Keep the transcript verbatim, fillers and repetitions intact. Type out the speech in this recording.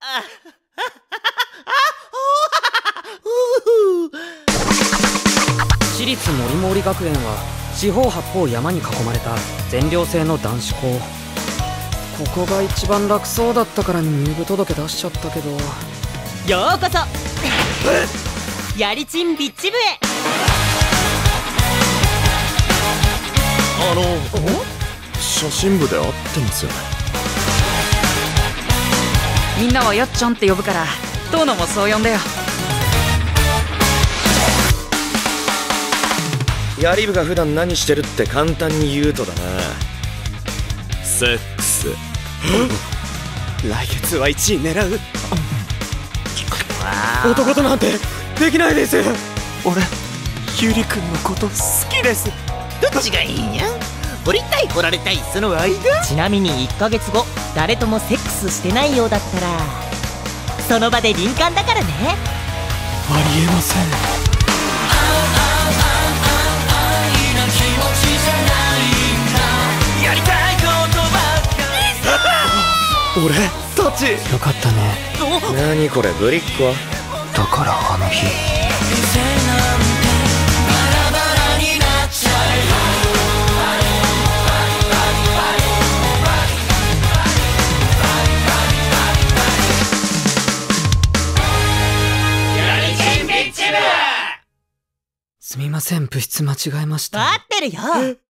私立森森学園は四方八方山に囲まれた全寮制の男子校。ここが一番楽そうだったから入部届出しちゃったけど。 ようこそやりちんビッチ部へ。 あの写真部で会ってますよね。 みんなはやっちゃんって呼ぶから遠野もそう呼んでよ。 やり部が普段何してるって簡単に言うとだな、セックス。 来月はいちい狙う。 男となんてできないです。 俺ゆりくんのこと好きです。 どっちがいいんや？掘りたい掘られたいその間。 ちなみにいっかげつご誰ともセックスしてないようだったらその場で林間だからね。 ありえません。 やりたいことばっかり。 俺たちよかったね。 何これぶりっ子？ だからあの日すみません、部室間違えました。 待ってるよ。